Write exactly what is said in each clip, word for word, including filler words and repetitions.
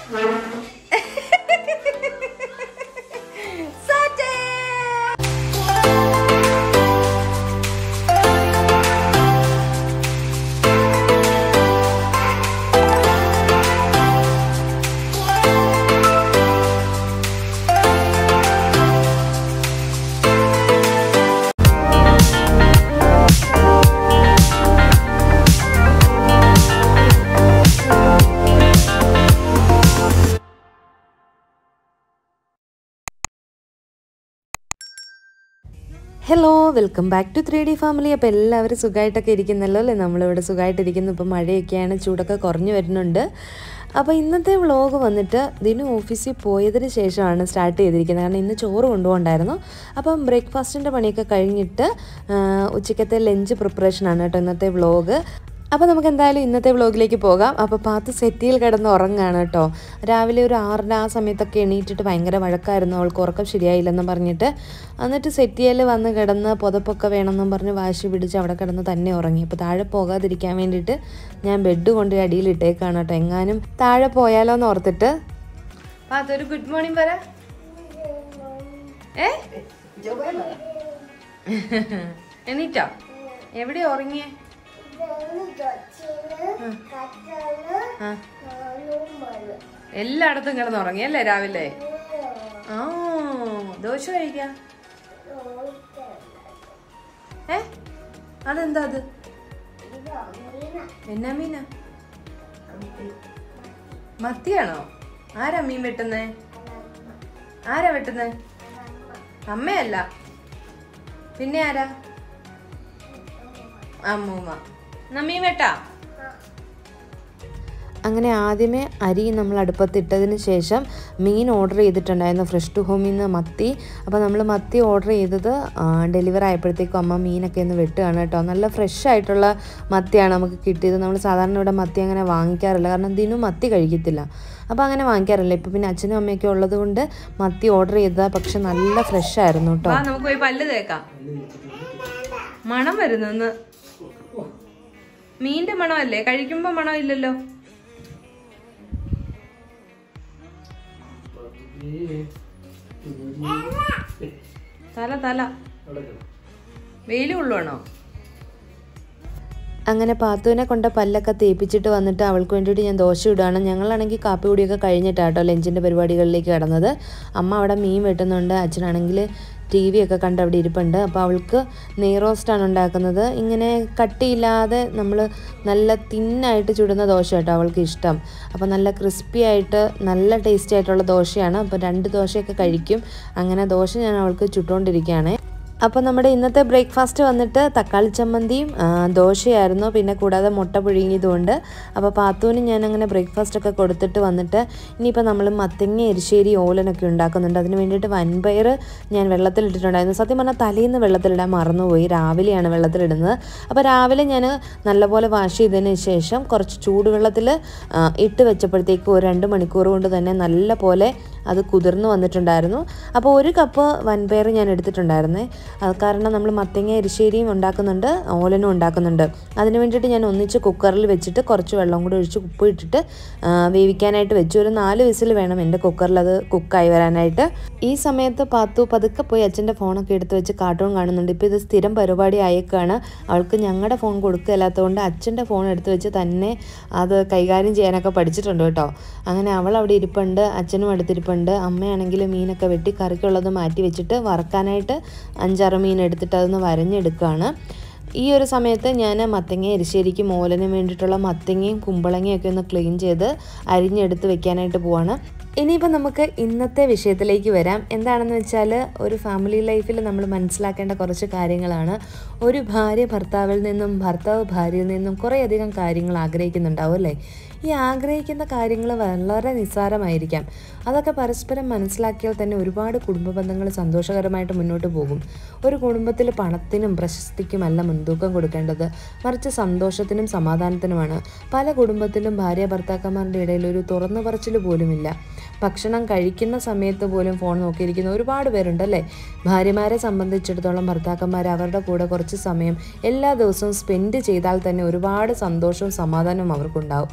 Hello, welcome back to three D family. അപ്പോൾ എല്ലാവരും സുഖമായിട്ടൊക്കെ ഇരിക്കുന്നല്ലോ അല്ലേ? നമ്മളിവിടെ സുഖമായിട്ടിരിക്കുന്നു. ഇപ്പോൾ മഴയൊക്കെയാണ്, ചൂടൊക്കെ കുറഞ്ഞു വരുന്നുണ്ട്. അപ്പോൾ ഇന്നത്തെ വ്ളോഗ് വന്നിട്ട് ദിനു ഓഫീസിൽ പോയതിന് ശേഷമാണ് സ്റ്റാർട്ട് ചെയ്തിരിക്കുന്നത്. കാരണം ഇന്ന് ചോറ് കൊണ്ടുപോകണ്ടായിരുന്നു. അപ്പം ബ്രേക്ക്ഫാസ്റ്റിൻ്റെ പണിയൊക്കെ കഴിഞ്ഞിട്ട് ഉച്ചക്കത്തെ ലഞ്ച് പ്രിപ്പറേഷനാണ് കേട്ടോ ഇന്നത്തെ വ്ളോഗ്. അപ്പോൾ നമുക്ക് എന്തായാലും ഇന്നത്തെ വ്ളോഗിലേക്ക് പോകാം. അപ്പോൾ പാത്ത് സെറ്റിയിൽ കിടന്ന് ഉറങ്ങാണ് കേട്ടോ. രാവിലെ ഒരു ആറിന് ആ സമയത്തൊക്കെ എണീറ്റിട്ട് ഭയങ്കര വഴക്കായിരുന്നു, അവൾക്ക് ഉറക്കം ശരിയായില്ലെന്ന് പറഞ്ഞിട്ട്. എന്നിട്ട് സെറ്റിയിൽ വന്ന് കിടന്ന് പുതപ്പൊക്കെ വേണമെന്നും പറഞ്ഞ് വാശി പിടിച്ച് അവിടെ കിടന്ന് തന്നെ ഉറങ്ങി. അപ്പോൾ താഴെ പോകാതിരിക്കാൻ വേണ്ടിയിട്ട് ഞാൻ ബെഡ് കൊണ്ട് അടിയിൽ ഇട്ടേക്കാണ് കേട്ടോ, എങ്ങാനും താഴെ പോയാലോ എന്ന് ഓർത്തിട്ട്. അതൊരു ഗുഡ് മോർണിംഗ് പറ. ഏ എണീറ്റോ? എവിടെ ഉറങ്ങിയേ? എല്ലായിടത്തും കിടന്ന് ഉറങ്ങിയല്ലേ രാവിലെ? ആ, ദോശ കഴിക്കാം. ഏ അതെന്താ അത്? എന്നാ മീനാ? മത്തിയാണോ? ആരാ മീൻ വെട്ടുന്നേ? ആരാ വെട്ടുന്നേ? അമ്മയല്ല, പിന്നെ ആരാ? അമ്മൂമ്മ. മീൻ വെട്ടാ. അങ്ങനെ ആദ്യമേ അരി നമ്മൾ അടുപ്പത്തിട്ടതിന് ശേഷം മീൻ ഓർഡർ ചെയ്തിട്ടുണ്ടായിരുന്നു ഫ്രഷ് ടു ഹോമിൽ നിന്ന് മത്തി. അപ്പോൾ നമ്മൾ മത്തി ഓർഡർ ചെയ്തത് ഡെലിവറി ആയപ്പോഴത്തേക്കും അമ്മ മീനൊക്കെ ഒന്ന് വെട്ടുകയാണ് കേട്ടോ. നല്ല ഫ്രഷ് ആയിട്ടുള്ള മത്തിയാണ് നമുക്ക് കിട്ടിയത്. നമ്മൾ സാധാരണ ഇവിടെ മത്തി അങ്ങനെ വാങ്ങിക്കാറില്ല, കാരണം ദിനും മത്തി കഴിക്കത്തില്ല. അപ്പോൾ അങ്ങനെ വാങ്ങിക്കാറില്ല. ഇപ്പോൾ പിന്നെ അച്ഛനും അമ്മയൊക്കെ ഉള്ളത് കൊണ്ട് മത്തി ഓർഡർ ചെയ്തതാണ്. പക്ഷെ നല്ല ഫ്രഷ് ആയിരുന്നു കേട്ടോ. നമുക്ക് പോയി പല്ല് തേക്കാം. മണം വരുന്നു. മീൻ്റെ മണമല്ലേ, കഴിക്കുമ്പോൾ മണം ഇല്ലല്ലോ. തല തല വെയില് കൊള്ളുവാണോ? അങ്ങനെ പാത്തുവിനെ കൊണ്ട് പല്ലൊക്കെ തേപ്പിച്ചിട്ട് വന്നിട്ട് അവൾക്ക് വേണ്ടിയിട്ട് ഞാൻ ദോശ ഇടുകയാണ്. ഞങ്ങളാണെങ്കിൽ കാപ്പി കൂടിയൊക്കെ കഴിഞ്ഞിട്ടാട്ടോ ലഞ്ചിൻ്റെ പരിപാടികളിലേക്ക് കിടന്നത്. അമ്മ അവിടെ മീൻ വെട്ടുന്നുണ്ട്, അച്ഛനാണെങ്കിൽ ടി വി ഒക്കെ കണ്ട് അവിടെ ഇരിപ്പുണ്ട്. അപ്പോൾ അവൾക്ക് നെയ് റോസ്റ്റാണ് ഉണ്ടാക്കുന്നത്. ഇങ്ങനെ കട്ടിയില്ലാതെ നമ്മൾ നല്ല തിന്നായിട്ട് ചുടുന്ന ദോശ കേട്ടോ അവൾക്ക് ഇഷ്ടം. അപ്പോൾ നല്ല ക്രിസ്പി ആയിട്ട് നല്ല ടേസ്റ്റി ആയിട്ടുള്ള ദോശയാണ്. അപ്പോൾ രണ്ട് ദോശയൊക്കെ കഴിക്കും. അങ്ങനെ ദോശ ഞാൻ അവൾക്ക് ചുട്ടുകൊണ്ടിരിക്കുകയാണ്. അപ്പോൾ നമ്മുടെ ഇന്നത്തെ ബ്രേക്ക്ഫാസ്റ്റ് വന്നിട്ട് തക്കാളി ചമ്മന്തിയും ദോശയായിരുന്നു, പിന്നെ കൂടാതെ മുട്ട പുഴുങ്ങിയതുകൊണ്ട്. അപ്പോൾ പാത്തൂന് ഞാൻ അങ്ങനെ ബ്രേക്ക്ഫാസ്റ്റൊക്കെ കൊടുത്തിട്ട് വന്നിട്ട് ഇനിയിപ്പോൾ നമ്മൾ മത്തങ്ങ എരിശ്ശേരി ഓലനൊക്കെ ഉണ്ടാക്കുന്നുണ്ട്. അതിന് വേണ്ടിയിട്ട് വൻപയർ ഞാൻ വെള്ളത്തിലിട്ടിട്ടുണ്ടായിരുന്നു. സത്യം പറഞ്ഞാൽ തലേന്ന് വെള്ളത്തിലിടാൻ മറന്നുപോയി, രാവിലെയാണ് വെള്ളത്തിലിടുന്നത്. അപ്പോൾ രാവിലെ ഞാൻ നല്ലപോലെ വാഷ് ചെയ്തതിന് ശേഷം കുറച്ച് ചൂടുവെള്ളത്തിൽ ഇട്ട് വെച്ചപ്പോഴത്തേക്കും ഒരു രണ്ട് മണിക്കൂർ കൊണ്ട് തന്നെ നല്ല പോലെ അത് കുതിർന്ന് വന്നിട്ടുണ്ടായിരുന്നു. അപ്പോൾ ഒരു കപ്പ് വൻപയർ ഞാൻ എടുത്തിട്ടുണ്ടായിരുന്നേ. കാരണം നമ്മൾ മത്തങ്ങ എരിശ്ശേരിയും ഉണ്ടാക്കുന്നുണ്ട്, ഓലനും ഉണ്ടാക്കുന്നുണ്ട്. അതിന് വേണ്ടിയിട്ട് ഞാൻ ഒന്നിച്ച് കുക്കറിൽ വെച്ചിട്ട് കുറച്ച് വെള്ളം കൂടി ഒഴിച്ച് ഉപ്പ് ഇട്ടിട്ട് വേവിക്കാനായിട്ട് വെച്ചു. ഒരു നാല് വിസിൽ വേണം എൻ്റെ കുക്കറിൽ അത് കുക്കായി വരാനായിട്ട്. ഈ സമയത്ത് പാത്തു പതുക്കെ പോയി അച്ഛൻ്റെ ഫോണൊക്കെ എടുത്ത് വെച്ച് കാർട്ടൂൺ കാണുന്നുണ്ട്. ഇപ്പോൾ ഇത് സ്ഥിരം പരിപാടി ആയേക്കാണ്. അവൾക്ക് ഞങ്ങളുടെ ഫോൺ കൊടുക്കില്ലാത്തതുകൊണ്ട് അച്ഛൻ്റെ ഫോൺ എടുത്ത് വെച്ച് തന്നെ അത് കൈകാര്യം ചെയ്യാനൊക്കെ പഠിച്ചിട്ടുണ്ട് കേട്ടോ. അങ്ങനെ അവൾ അവിടെ ഇരിപ്പുണ്ട്, അച്ഛനും അടുത്തിരിപ്പുണ്ട്. അമ്മയാണെങ്കിൽ മീനൊക്കെ വെട്ടി കറിക്കുള്ളത് മാറ്റി വെച്ചിട്ട് വറക്കാനായിട്ട് അഞ്ചാറ് മീൻ എടുത്തിട്ട് അതൊന്ന് വരഞ്ഞെടുക്കുകയാണ്. ഈ ഒരു സമയത്ത് ഞാൻ മത്തങ്ങ എരിശ്ശേരിക്ക് മോലന് വേണ്ടിയിട്ടുള്ള മത്തങ്ങയും കുമ്പളങ്ങയൊക്കെ ഒന്ന് ക്ലീൻ ചെയ്ത് അരിഞ്ഞെടുത്ത് വെക്കാനായിട്ട് പോവാണ്. ഇനിയിപ്പോൾ നമുക്ക് ഇന്നത്തെ വിഷയത്തിലേക്ക് വരാം. എന്താണെന്ന് വെച്ചാൽ ഒരു ഫാമിലി ലൈഫിൽ നമ്മൾ മനസ്സിലാക്കേണ്ട കുറച്ച് കാര്യങ്ങളാണ്. ഒരു ഭാര്യ ഭർത്താവിൽ നിന്നും ഭർത്താവ് ഭാര്യയിൽ നിന്നും കുറേയധികം കാര്യങ്ങൾ ആഗ്രഹിക്കുന്നുണ്ടാവും അല്ലേ? ഈ ആഗ്രഹിക്കുന്ന കാര്യങ്ങൾ വളരെ നിസ്സാരമായിരിക്കാം. അതൊക്കെ പരസ്പരം മനസ്സിലാക്കിയാൽ തന്നെ ഒരുപാട് കുടുംബ ബന്ധങ്ങൾ സന്തോഷകരമായിട്ട് മുന്നോട്ട് പോകും. ഒരു കുടുംബത്തിൽ പണത്തിനും പ്രശസ്തിക്കുമല്ല മുൻതൂക്കം കൊടുക്കേണ്ടത്, മറിച്ച് സന്തോഷത്തിനും സമാധാനത്തിനുമാണ്. പല കുടുംബത്തിലും ഭാര്യ ഭർത്താക്കന്മാരുടെ ഇടയിൽ ഒരു തുറന്നു പറച്ചിൽ പോലുമില്ല. ഭക്ഷണം കഴിക്കുന്ന സമയത്ത് പോലും ഫോൺ നോക്കിയിരിക്കുന്ന ഒരുപാട് പേരുണ്ടല്ലേ? ഭാര്യമാരെ സംബന്ധിച്ചിടത്തോളം ഭർത്താക്കന്മാർ അവരുടെ കൂടെ കുറച്ച് സമയം എല്ലാ ദിവസവും സ്പെൻഡ് ചെയ്താൽ തന്നെ ഒരുപാട് സന്തോഷവും സമാധാനവും അവർക്കുണ്ടാവും. ഓ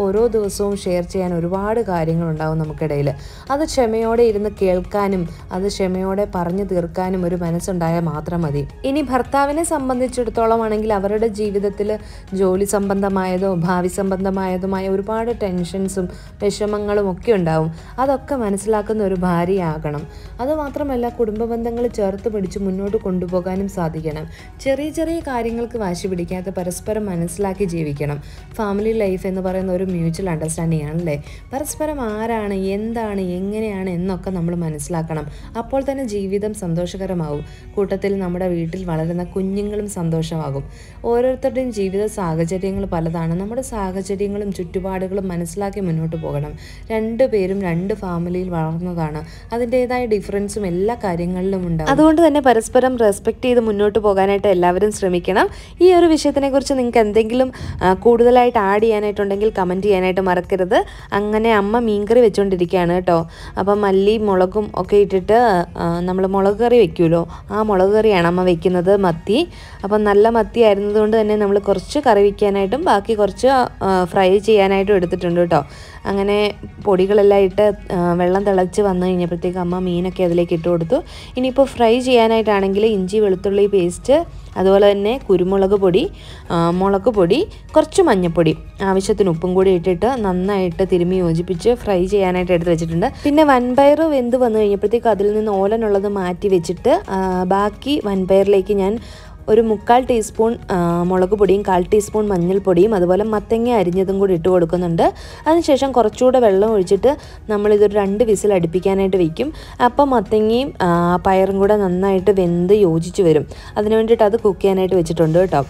ഓരോ ദിവസവും ഷെയർ ചെയ്യാൻ ഒരുപാട് കാര്യങ്ങളുണ്ടാവും നമുക്കിടയിൽ. അത് ക്ഷമയോടെ ഇരുന്ന് കേൾക്കാനും അത് ക്ഷമയോടെ പറഞ്ഞു തീർക്കാനും ഒരു മനസ്സുണ്ടായാൽ മാത്രം മതി. ഇനി ഭർത്താവിനെ സംബന്ധിച്ചിടത്തോളം ആണെങ്കിൽ അവരുടെ ജീവിതത്തിൽ ജോലി സംബന്ധമായതോ ഭാവി സംബന്ധമായതുമായ ഒരുപാട് ടെൻഷൻസും വിഷമങ്ങളും ഒക്കെ ഉണ്ടാവും. അതൊക്കെ മനസ്സിലാക്കുന്ന ഒരു ഭാര്യയാകണം. അതുമാത്രമല്ല കുടുംബ ബന്ധങ്ങൾ ചേർത്ത് പിടിച്ച് മുന്നോട്ട് കൊണ്ടുപോകാനും സാധിക്കണം. ചെറിയ ചെറിയ കാര്യങ്ങൾക്ക് വാശി പിടിക്കാതെ പരസ്പരം മനസ്സിലാക്കി ജീവിക്കണം. ഫാമിലി ലൈഫ് എന്ന് പറയുന്ന ഒരു മ്യൂച്വൽ അണ്ടർസ്റ്റാൻഡിംഗ് ആണല്ലേ. പരസ്പരം ആരാണ്, എന്താണ്, എങ്ങനെയാണ് എന്നൊക്കെ നമ്മൾ മനസ്സിലാക്കണം. അപ്പോൾ തന്നെ ജീവിതം സന്തോഷകരമാവും. കൂട്ടത്തിൽ നമ്മുടെ വീട്ടിൽ വളരുന്ന കുഞ്ഞുങ്ങളും സന്തോഷമാകും. ഓരോരുത്തരുടെയും ജീവിത സാഹചര്യങ്ങൾ പലതാണ്. നമ്മുടെ സാഹചര്യങ്ങളും ചുറ്റുപാടുകളും മനസ്സിലാക്കി മുന്നോട്ട് പോകണം. രണ്ടു പേരും രണ്ട് ഫാമിലിയിൽ വളർന്നതാണ്. അതിൻ്റെതായ ഡിഫറൻസും എല്ലാ കാര്യങ്ങളിലും ഉണ്ടാകും. അതുകൊണ്ട് തന്നെ പരസ്പരം റെസ്പെക്റ്റ് ചെയ്ത് മുന്നോട്ട് പോകാനായിട്ട് എല്ലാവരും ശ്രമിക്കണം. ഈ ഒരു വിഷയത്തിനെക്കുറിച്ച് നിങ്ങൾക്ക് എന്തെങ്കിലും കൂടുതലായിട്ട് ആഡ് ചെയ്യാനായിട്ടുണ്ടെങ്കിൽ കമൻറ്റ് ചെയ്യാനായിട്ട് മറക്കരുത്. അങ്ങനെ അമ്മ മീൻകറി വെച്ചുകൊണ്ടിരിക്കുകയാണ് കേട്ടോ. അപ്പം മല്ലി മുളകും ഒക്കെ ഇട്ടിട്ട് നമ്മൾ മുളക് കറി വെക്കുമല്ലോ, ആ മുളക് കറിയാണ് അമ്മ വെക്കുന്നത്. മത്തി അപ്പം നല്ല മത്തി ആയിരുന്നതുകൊണ്ട് തന്നെ നമ്മൾ കുറച്ച് കറി വയ്ക്കാനായിട്ടും ബാക്കി കുറച്ച് ഫ്രൈ ചെയ്യാനായിട്ടും എടുത്തിട്ടുണ്ട് കേട്ടോ. അങ്ങനെ പൊടികളെല്ലാം ഇട്ട് വെള്ളം തിളച്ച് വന്നു കഴിഞ്ഞപ്പോഴത്തേക്ക് അമ്മ മീനൊക്കെ അതിലേക്ക് ഇട്ട് കൊടുത്തു. ഇനിയിപ്പോൾ ഫ്രൈ ചെയ്യാനായിട്ടാണെങ്കിൽ ഇഞ്ചി വെളുത്തുള്ളി പേസ്റ്റ്, അതുപോലെ തന്നെ കുരുമുളക് പൊടി, മുളക് പൊടി, കുറച്ച് മഞ്ഞൾപ്പൊടി, ആവശ്യത്തിന് ഉപ്പും കൂടി ഇട്ടിട്ട് നന്നായിട്ട് തിരുമ്മി യോജിപ്പിച്ച് ഫ്രൈ ചെയ്യാനായിട്ട് എടുത്ത് വെച്ചിട്ടുണ്ട്. പിന്നെ വൻപയർ വെന്ത് വന്നു കഴിഞ്ഞപ്പോഴത്തേക്ക് അതിൽ നിന്ന് ഓലനുള്ളത് മാറ്റി വെച്ചിട്ട് ബാക്കി വൻപയറിലേക്ക് ഞാൻ ഒരു മുക്കാൽ ടീസ്പൂൺ മുളക് പൊടിയും കാൽ ടീസ്പൂൺ മഞ്ഞൾപ്പൊടിയും അതുപോലെ മത്തങ്ങ അരിഞ്ഞതും കൂടി ഇട്ട് കൊടുക്കുന്നുണ്ട്. അതിനുശേഷം കുറച്ചുകൂടെ വെള്ളം ഒഴിച്ചിട്ട് നമ്മളിതൊരു രണ്ട് വിസിൽ അടുപ്പിക്കാനായിട്ട് വയ്ക്കും. അപ്പം മത്തങ്ങയും പയറും കൂടെ നന്നായിട്ട് വെന്ത് യോജിച്ച് വരും. അതിന് വേണ്ടിയിട്ട് അത് കുക്ക് ചെയ്യാനായിട്ട് വെച്ചിട്ടുണ്ട് കേട്ടോ.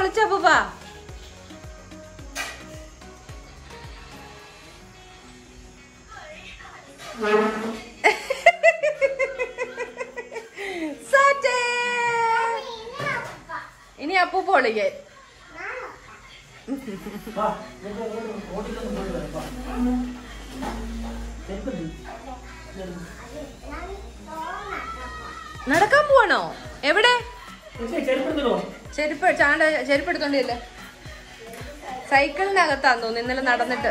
ഇനി അപ്പൂ പൊളിക്കാൻ നടക്കാൻ പോവാണോ? എവിടെ? ചെരുപ്പ് ചാണ്ട ചെരുപ്പ് എടുത്തോണ്ടില്ലേ? സൈക്കിളിന്റെ അകത്താന്ന് തോന്നുന്നു ഇന്നലെ നടന്നിട്ട്.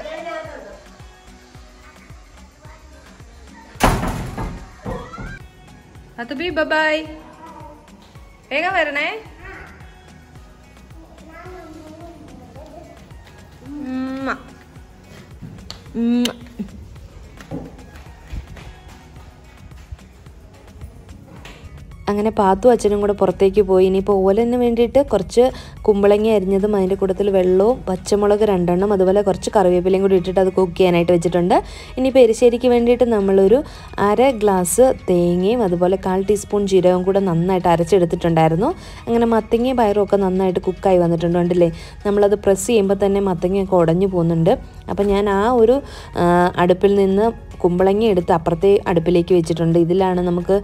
അത് ബി ബൈ, വേഗം വരണേ. അങ്ങനെ പാത്തു അച്ഛനും കൂടെ പുറത്തേക്ക് പോയി. ഇനിയിപ്പോൾ ഓലന് വേണ്ടിയിട്ട് കുറച്ച് കുമ്പളങ്ങ അരിഞ്ഞതും അതിൻ്റെ കൂട്ടത്തിൽ വെള്ളവും പച്ചമുളക് രണ്ടെണ്ണം അതുപോലെ കുറച്ച് കറിവേപ്പിലയും കൂടി ഇട്ടിട്ട് അത് കുക്ക് ചെയ്യാനായിട്ട് വെച്ചിട്ടുണ്ട്. ഇനിയിപ്പോൾ എരിശ്ശേരിക്ക് വേണ്ടിയിട്ട് നമ്മളൊരു അര ഗ്ലാസ് തേങ്ങയും അതുപോലെ കാൽ ടീസ്പൂൺ ജീരകവും കൂടെ നന്നായിട്ട് അരച്ചെടുത്തിട്ടുണ്ടായിരുന്നു. അങ്ങനെ മത്തങ്ങയും പയറും ഒക്കെ നന്നായിട്ട് കുക്കായി വന്നിട്ടുണ്ട്. കണ്ടില്ലേ, നമ്മളത് പ്രസ് ചെയ്യുമ്പോൾ തന്നെ മത്തങ്ങയൊക്കെ ഉടഞ്ഞു പോകുന്നുണ്ട്. അപ്പം ഞാൻ ആ ഒരു അടുപ്പിൽ നിന്ന് കുമ്പളങ്ങ എടുത്ത് അപ്പുറത്തെ അടുപ്പിലേക്ക് വെച്ചിട്ടുണ്ട്. ഇതിലാണ് നമുക്ക്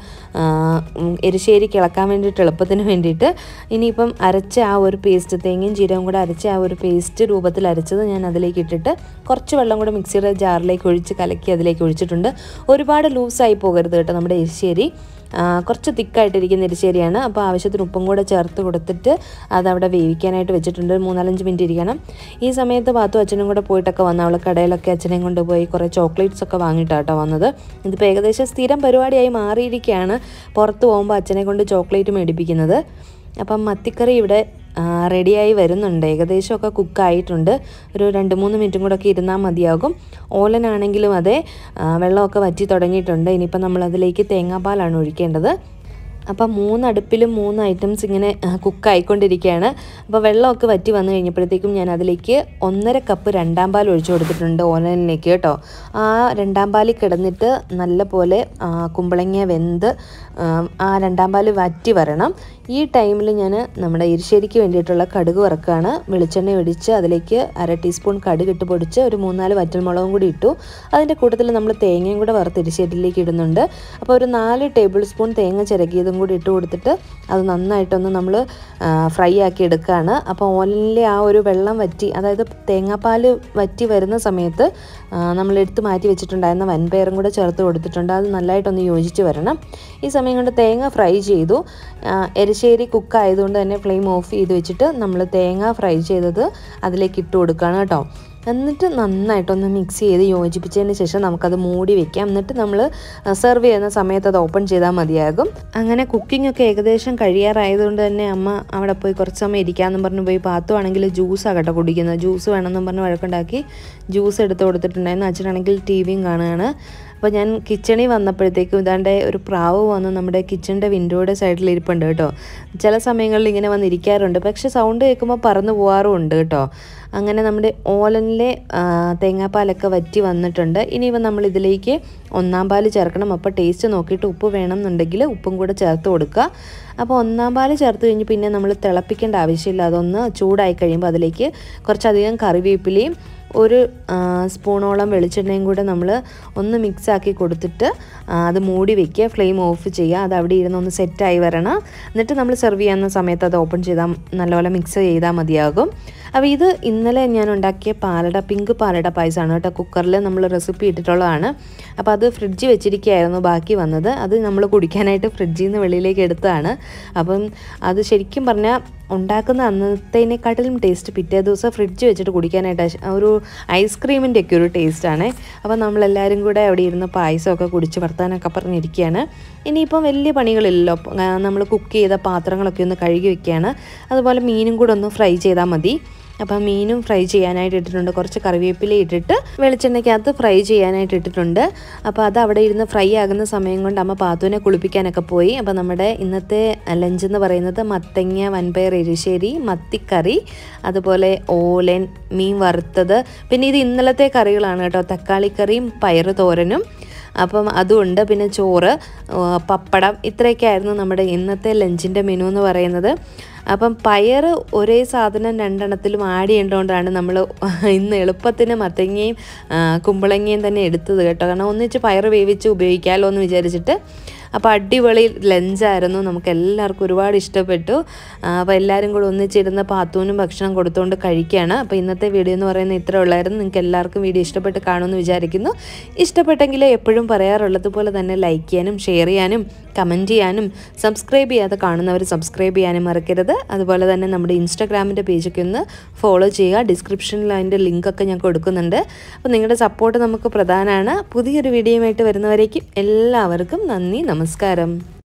എരിശ്ശേരി കിളക്കാൻ വേണ്ടിയിട്ട് എളുപ്പത്തിന് വേണ്ടിയിട്ട്. ഇനിയിപ്പം അരച്ച ആ ഒരു പേസ്റ്റ്, തേങ്ങയും ജീരകവും കൂടെ അരച്ച ആ ഒരു പേസ്റ്റ് രൂപത്തിൽ അരച്ചത് ഞാൻ അതിലേക്ക് ഇട്ടിട്ട് കുറച്ച് വെള്ളം കൂടെ മിക്സിയുടെ ജാറിലേക്ക് ഒഴിച്ച് കലക്കി അതിലേക്ക് ഒഴിച്ചിട്ടുണ്ട്. ഒരുപാട് ലൂസായി പോകരുത് കേട്ടോ നമ്മുടെ എരിശ്ശേരി. കുറച്ച് തിക്കായിട്ടിരിക്കുന്ന എരിശ്ശേരിയാണ്. അപ്പോൾ ആവശ്യത്തിന് ഉപ്പും കൂടെ ചേർത്ത് കൊടുത്തിട്ട് അതവിടെ വേവിക്കാനായിട്ട് വെച്ചിട്ടുണ്ട്. മൂന്നാലഞ്ച് മിനിറ്റ് ഇരിക്കണം. ഈ സമയത്ത് പാത്തു അച്ഛനും കൂടെ പോയിട്ടൊക്കെ വന്ന് അവൾ കടയിലൊക്കെ അച്ഛനെയും കൊണ്ടുപോയി കുറേ ചോക്ലേറ്റ്സ് ഒക്കെ വാങ്ങിയിട്ടാട്ടോ വന്നത്. ഇതിപ്പോൾ ഏകദേശം സ്ഥിരം പരിപാടിയായി മാറിയിരിക്കുകയാണ് പുറത്ത് പോകുമ്പോൾ അച്ഛനെ കൊണ്ട് ചോക്ലേറ്റ് മേടിപ്പിക്കുന്നത്. അപ്പം മത്തിക്കറി ഇവിടെ റെഡിയായി വരുന്നുണ്ട്. ഏകദേശമൊക്കെ കുക്കായിട്ടുണ്ട്. ഒരു രണ്ട് മൂന്ന് മിനിറ്റും കൂടെ ഒക്കെ ഇരുന്നാൽ മതിയാകും. ഓലനാണെങ്കിലും അതെ, വെള്ളമൊക്കെ വറ്റി തുടങ്ങിയിട്ടുണ്ട്. ഇനിയിപ്പോൾ നമ്മളതിലേക്ക് തേങ്ങാപ്പാലാണ് ഒഴിക്കേണ്ടത്. അപ്പം മൂന്നടുപ്പിലും മൂന്ന് ഐറ്റംസ് ഇങ്ങനെ കുക്കായിക്കൊണ്ടിരിക്കുകയാണ്. അപ്പോൾ വെള്ളമൊക്കെ വറ്റി വന്നു കഴിഞ്ഞപ്പോഴത്തേക്കും ഞാൻ അതിലേക്ക് ഒന്നര കപ്പ് രണ്ടാം പാൽ ഒഴിച്ചു കൊടുത്തിട്ടുണ്ട് ഓലനിലേക്ക് കേട്ടോ. ആ രണ്ടാം പാലിൽ കിടന്നിട്ട് നല്ല പോലെ കുമ്പളങ്ങ വെന്ത് ആ രണ്ടാം പാൽ വറ്റി വരണം. ഈ ടൈമിൽ ഞാൻ നമ്മുടെ എരിശ്ശേരിക്ക് വേണ്ടിയിട്ടുള്ള കടുക് വറുക്കുകയാണ്. വെളിച്ചെണ്ണ ഒഴിച്ച് അതിലേക്ക് അര ടീസ്പൂൺ കടുക് ഇട്ട് പൊടിച്ച് ഒരു മൂന്നാല് വറ്റൽമുളകും കൂടി ഇട്ടു. അതിൻ്റെ കൂട്ടത്തിൽ നമ്മൾ തേങ്ങയും കൂടെ വറുത്ത് എരിശ്ശേരിയിലേക്ക് ഇടുന്നുണ്ട്. അപ്പോൾ ഒരു നാല് ടേബിൾ സ്പൂൺ തേങ്ങ ചിരകിയതും കൂടി ഇട്ട് കൊടുത്തിട്ട് അത് നന്നായിട്ടൊന്ന് നമ്മൾ ഫ്രൈ ആക്കി എടുക്കുകയാണ്. അപ്പോൾ ഓലിലെ ആ ഒരു വെള്ളം വറ്റി, അതായത് തേങ്ങാപ്പാൽ വറ്റി വരുന്ന സമയത്ത് നമ്മൾ എടുത്ത് മാറ്റി വെച്ചിട്ടുണ്ടായിരുന്ന വൻപയറും കൂടെ ചേർത്ത് കൊടുത്തിട്ടുണ്ട്. അത് നല്ലതായിട്ടൊന്ന് യോജിച്ച് വരണം. ഈ സമയം കൊണ്ട് തേങ്ങ ഫ്രൈ ചെയ്തു. എരിശ്ശേരി കുക്കായതുകൊണ്ട് തന്നെ ഫ്ലെയിം ഓഫ് ചെയ്ത് വെച്ചിട്ട് നമ്മൾ തേങ്ങ ഫ്രൈ ചെയ്തത് അതിലേക്ക് ഇട്ട് കൊടുക്കുകയാണ് കേട്ടോ. എന്നിട്ട് നന്നായിട്ടൊന്ന് മിക്സ് ചെയ്ത് യോജിപ്പിച്ചതിന് ശേഷം നമുക്കത് മൂടി വെക്കാം. എന്നിട്ട് നമ്മൾ സെർവ് ചെയ്യുന്ന സമയത്ത് അത് ഓപ്പൺ ചെയ്താൽ മതിയാകും. അങ്ങനെ കുക്കിംഗ് ഒക്കെ ഏകദേശം കഴിയാറായതുകൊണ്ട് തന്നെ അമ്മ അവിടെ പോയി കുറച്ച് സമയം ഇരിക്കാമെന്നും പറഞ്ഞ് പോയി. പാത്തുവാണെങ്കിൽ ജ്യൂസാണ് കേട്ടോ കുടിക്കുന്നത്. ജ്യൂസ് വേണമെന്നും പറഞ്ഞ് വഴക്കുണ്ടാക്കി ജ്യൂസ് എടുത്ത് കൊടുത്തിട്ടുണ്ടായിരുന്നു. അച്ഛനാണെങ്കിൽ ടി വിയും കാണുകയാണ്. അപ്പോൾ ഞാൻ കിച്ചണിൽ വന്നപ്പോഴത്തേക്കും ഇതാണ്ട് ഒരു പ്രാവ് വന്ന് നമ്മുടെ കിച്ചണിൻ്റെ വിൻഡോയുടെ സൈഡിൽ ഇരിപ്പുണ്ട് കേട്ടോ. ചില സമയങ്ങളിൽ ഇങ്ങനെ വന്നിരിക്കാറുണ്ട്, പക്ഷേ സൗണ്ട് കേൾക്കുമ്പോൾ പറന്ന് പോകാറുമുണ്ട് കേട്ടോ. അങ്ങനെ നമ്മുടെ ഓലനിലെ തേങ്ങാപ്പാലൊക്കെ വറ്റി വന്നിട്ടുണ്ട്. ഇനിയിപ്പോൾ നമ്മൾ ഇതിലേക്ക് ഒന്നാം പാല് ചേർക്കണം. അപ്പോൾ ടേസ്റ്റ് നോക്കിയിട്ട് ഉപ്പ് വേണമെന്നുണ്ടെങ്കിൽ ഉപ്പും കൂടെ ചേർത്ത് കൊടുക്കുക. അപ്പോൾ ഒന്നാം പാല് ചേർത്ത് കഴിഞ്ഞ് പിന്നെ നമ്മൾ തിളപ്പിക്കേണ്ട ആവശ്യമില്ല. അതൊന്ന് ചൂടായി കഴിയുമ്പോൾ അതിലേക്ക് കുറച്ചധികം കറിവേപ്പിലയും ഒരു സ്പൂണോളം വെളിച്ചെണ്ണയും കൂടെ നമ്മൾ ഒന്ന് മിക്സാക്കി കൊടുത്തിട്ട് അത് മൂടി വയ്ക്കുക. ഫ്ലെയിം ഓഫ് ചെയ്യുക. അത് അവിടെ ഇരുന്ന് ഒന്ന് സെറ്റായി വരണം. എന്നിട്ട് നമ്മൾ സെർവ് ചെയ്യുന്ന സമയത്ത് അത് ഓപ്പൺ ചെയ്താൽ നല്ലപോലെ മിക്സ് ചെയ്താൽ മതിയാകും. അപ്പോൾ ഇത് ഇന്നലെ ഞാൻ ഉണ്ടാക്കിയ പാലട പിങ്ക് പാലട പായസമാണ് കേട്ടോ. കുക്കറിൽ നമ്മൾ റെസിപ്പി ഇട്ടിട്ടുള്ളതാണ്. അപ്പോൾ അത് ഫ്രിഡ്ജിൽ വെച്ചിരിക്കുകയായിരുന്നു ബാക്കി വന്നത്. അത് നമ്മൾ കുടിക്കാനായിട്ട് ഫ്രിഡ്ജിൽ നിന്ന് വെളിയിലേക്ക് എടുത്തതാണ്. അപ്പം അത് ശരിക്കും പറഞ്ഞാൽ ഉണ്ടാക്കുന്ന അന്നത്തേനേക്കാട്ടിലും ടേസ്റ്റ് പിറ്റേ ദിവസം ഫ്രിഡ്ജ് വെച്ചിട്ട് കുടിക്കാനായിട്ട് ഒരു ഐസ്ക്രീമിൻ്റെ ഒക്കെ ഒരു ടേസ്റ്റാണ്. അപ്പോൾ നമ്മളെല്ലാവരും കൂടെ അവിടെ ഇരുന്ന് പായസമൊക്കെ കുടിച്ച് വർത്താനൊക്കെ പറഞ്ഞിരിക്കുകയാണ്. ഇനിയിപ്പം വലിയ പണികളില്ലല്ലോ. നമ്മൾ കുക്ക് ചെയ്ത പാത്രങ്ങളൊക്കെ ഒന്ന് കഴുകി വയ്ക്കുകയാണ്. അതുപോലെ മീനും കൂടെ ഒന്ന് ഫ്രൈ ചെയ്താൽ മതി. അപ്പം മീനും ഫ്രൈ ചെയ്യാനായിട്ട് ഇട്ടിട്ടുണ്ട്. കുറച്ച് കറിവേപ്പില ഇട്ടിട്ട് വെളിച്ചെണ്ണയ്ക്കകത്ത് ഫ്രൈ ചെയ്യാനായിട്ട് ഇട്ടിട്ടുണ്ട്. അപ്പോൾ അത് അവിടെ ഇരുന്ന് ഫ്രൈ ആകുന്ന സമയം കൊണ്ട് അമ്മ പാത്തുവിനെ കുളിപ്പിക്കാനൊക്കെ പോയി. അപ്പോൾ നമ്മുടെ ഇന്നത്തെ ലഞ്ച് എന്ന് പറയുന്നത് മത്തങ്ങ വൻപയർ എരിശ്ശേരി, മത്തി കറി, അതുപോലെ ഓലൻ, മീൻ വറുത്തത്, പിന്നെ ഇത് ഇന്നലത്തെ കറികളാണ് കേട്ടോ. തക്കാളിക്കറിയും പയറ് തോരനും, അപ്പം അതുകൊണ്ട് പിന്നെ ചോറ്, പപ്പടം, ഇത്രയൊക്കെ ആയിരുന്നു നമ്മുടെ ഇന്നത്തെ ലഞ്ചിൻ്റെ മെനു എന്ന് പറയുന്നത്. അപ്പം പയർ ഒരേ സാധനം രണ്ടെണ്ണത്തിലും ആഡ് ചെയ്യേണ്ടതുകൊണ്ടാണ് നമ്മൾ ഇന്ന് എളുപ്പത്തിന് മത്തങ്ങയും കുമ്പളങ്ങയും തന്നെ എടുത്തത് കേട്ടോ. കാരണം ഒന്നിച്ച് പയർ വേവിച്ച് ഉപയോഗിക്കാമല്ലോ എന്ന് വിചാരിച്ചിട്ട്. അപ്പോൾ അടിപൊളി ലഞ്ചായിരുന്നു. നമുക്ക് എല്ലാവർക്കും ഒരുപാട് ഇഷ്ടപ്പെട്ടു. അപ്പോൾ എല്ലാവരും കൂടെ ഒന്നിച്ചിരുന്ന് പാത്തൂനും ഭക്ഷണം കൊടുത്തുകൊണ്ട് കഴിക്കുകയാണ്. അപ്പോൾ ഇന്നത്തെ വീഡിയോ എന്ന് പറയുന്നത് ഇത്ര ഉള്ളായിരുന്നു. നിങ്ങൾക്ക് എല്ലാവർക്കും വീഡിയോ ഇഷ്ടപ്പെട്ട് കാണുമെന്ന് വിചാരിക്കുന്നു. ഇഷ്ടപ്പെട്ടെങ്കിൽ എപ്പോഴും പറയാറുള്ളതുപോലെ തന്നെ ലൈക്ക് ചെയ്യാനും ഷെയർ ചെയ്യാനും കമൻറ്റ് ചെയ്യാനും സബ്സ്ക്രൈബ് ചെയ്യാതെ കാണുന്നവർ സബ്സ്ക്രൈബ് ചെയ്യാനും മറക്കരുത്. അതുപോലെ തന്നെ നമ്മുടെ ഇൻസ്റ്റാഗ്രാമിൻ്റെ പേജൊക്കെ ഒന്ന് ഫോളോ ചെയ്യുക. ഡിസ്ക്രിപ്ഷനിൽ അതിൻ്റെ ലിങ്കൊക്കെ ഞാൻ കൊടുക്കുന്നുണ്ട്. അപ്പോൾ നിങ്ങളുടെ സപ്പോർട്ട് നമുക്ക് പ്രധാനമാണ്. പുതിയൊരു വീഡിയോയുമായിട്ട് വരുന്നവരേക്കും എല്ലാവർക്കും നന്ദി, നമസ്കാരം.